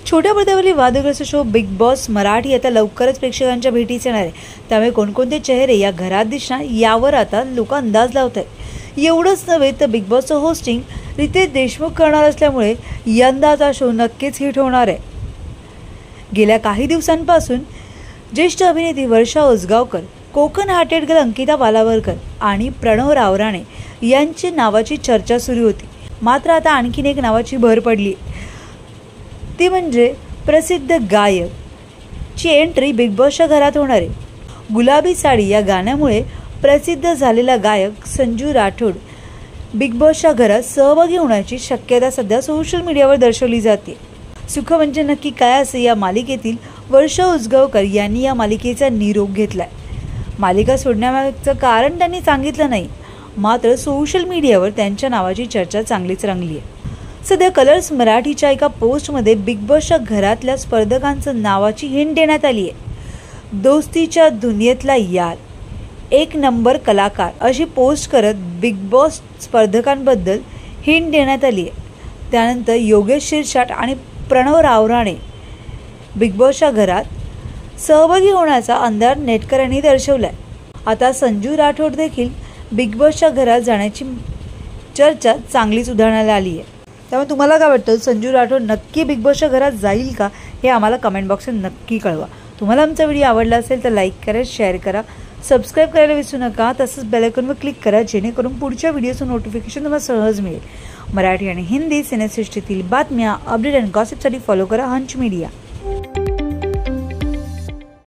छोट्या पडद्यावरील वादग्रस्त show big boss Marathi आता लवकरच प्रेक्षकांच्या भेटीस येणार आहे. त्यामुळे कोणकोणते चेहरे या घरात दिसणार यावर आता लोक अंदाज लावत आहेत. एवढंच नव्हे तर बिग बॉसचं होस्टिंग रितेश देशमुख करणार असल्यामुळे यंदाचा शो नक्कीच हिट होणार आहे. गेल्या काही दिवसांपासून ज्येष्ठ अभिनेत्री वर्षा उसगावकर, कोकण हार्टेड गर्ल अंकिता बालावरकर आणि प्रणव रावराणे यांची नावाची चर्चा सुरू होती. मात्र आता आणखीन एक नावाची भर पडली, ती म्हणजे प्रसिद्ध गायक ची एंट्री बिग बॉसच्या घरात होणार आहे. गुलाबी साडी या गाण्यामुळे प्रसिद्ध झालेला गायक संजू राठोड बिग बॉसच्या घरात सहभागी होण्याची शक्यता सध्या सोशल मीडियावर दर्शवली जाते. सुख म्हणजे नक्की काय असे या मालिकेतील वर्षा उसगावकर यांनी या मालिकेचा निरोप घेतलाय. मालिका सोडण्यामागचं कारण त्यांनी सांगितलं नाही. मात्र सोशल मीडियावर त्यांच्या नावाची चर्चा चांगलीच रंगली आहे. सध्या कलर्स मराठीच्या एका पोस्टमध्ये बिग बॉसच्या घरातल्या स्पर्धकांचं नावाची हिंट देण्यात आली आहे. दोस्तीच्या दुनियेतला यार, एक नंबर कलाकार अशी पोस्ट करत बिग बॉस स्पर्धकांबद्दल हिंट देण्यात आली आहे. त्यानंतर योगेश शिरसाट आणि प्रणव रावराणे बिग बॉसच्या घरात सहभागी होण्याचा अंदाज नेटकऱ्यांनी दर्शवलाय. आता संजू राठोड देखील बिग बॉसच्या घरात जाण्याची चर्चा चांगलीच उधाणाला आली आहे. त्यामुळे तुम्हाला काय वाटतं, संजू राठोड नक्की बिग बॉसच्या घरात जाईल का हे आम्हाला कमेंट बॉक्समध्ये नक्की कळवा. तुम्हाला आमचा व्हिडिओ आवडला असेल तर लाईक करा, शेअर करा, सबस्क्राईब करायला विसरू नका. तसंच बेल आयकॉनवर क्लिक करा जेणेकरून पुढच्या व्हिडिओचं नोटिफिकेशन तुम्हाला सहज मिळेल. मराठी आणि हिंदी सिनेसृष्टीतील बातम्या, अपडेट आणि गॉसिपसाठी फॉलो करा हंच मीडिया.